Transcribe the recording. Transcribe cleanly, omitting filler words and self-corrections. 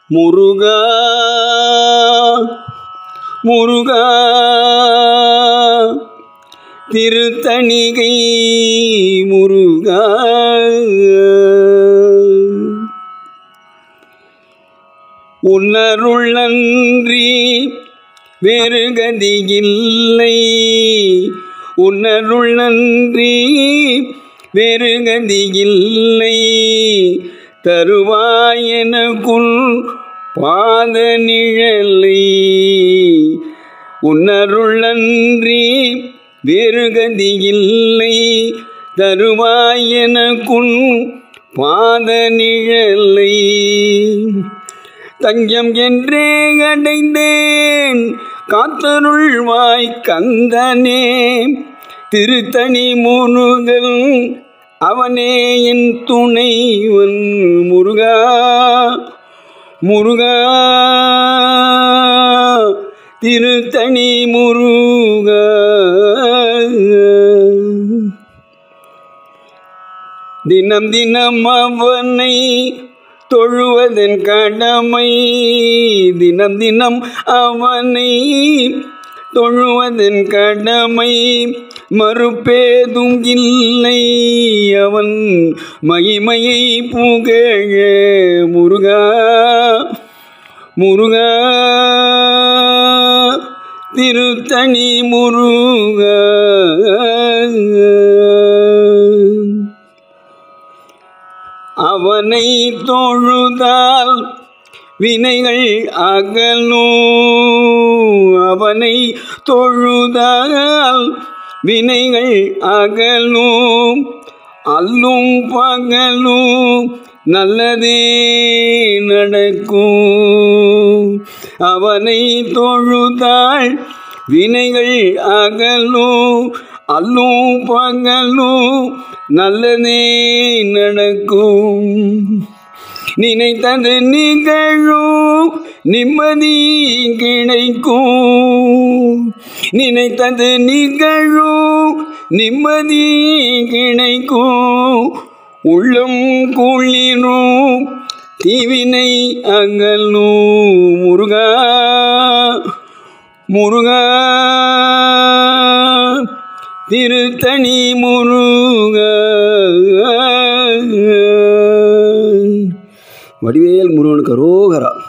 முருகா முருகா திருத்தணிகை முருகா உன்னருள் நன்றி வேறு கதியில்லை, உன்னருள் நன்றி வேறு கதியில்லை. தருவாய் எனக்குள் பாத நிழலை, உன்னருள் நன்றி வேறு கதியில்லை. தருவாய் எனக்குள் பாத நிழலை. தஞ்சம் என்றே அடைந்தேன் காத்தருள்வாய் கந்தனே. திருத்தணி முருகன் அவனே என் துணைவன். முருகா முருகா திருத்தணி முருகா. தினம் தினம் அவனை தொழுவதன் கடமை, தினம் தினம் அவனை தொழுவதன் கடமை. மறுப்பேதும் இல்லை அவன் மகிமையை புகழ. முருகா முருகா திருத்தணி முருகா. அவனை தொழுதால் வினைகள் அகலும், அவனை தொழுதால் வினைகள் அகலும். அல்லும் பகலும் நல்லதே நடக்கும். அவனை தொழுதால் வினைகள் அகலும். அல்லும் பகலும் நல்லதே நடக்கும். நினைத்தது நிகழும் நிம்மதி கிடைக்கும். நினைத்தது நிகழும் நிம்மதி கிடைக்கும். உள்ளம் குளிரும் தீவினை அகலும். முருகா முருகா திருத்தணி முருகா. வடிவேல் முருகனுக்கு அரோகரா.